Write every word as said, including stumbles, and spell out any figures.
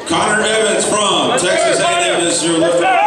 Connor Evans from Texas A and M is your lifter.